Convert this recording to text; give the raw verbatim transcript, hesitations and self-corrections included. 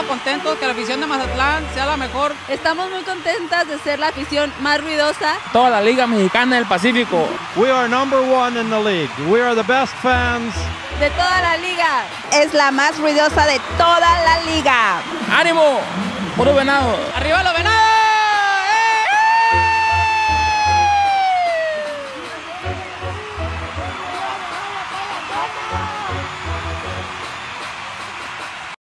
contentos que la afición de Mazatlán sea la mejor. Estamos muy contentas de ser la afición más ruidosa. Toda la Liga Mexicana del Pacífico. We are number one in the league. We are the best fans. De toda la liga. Es la más ruidosa de toda la liga. ¡Ánimo! ¡Puro venado! ¡Arriba los venados!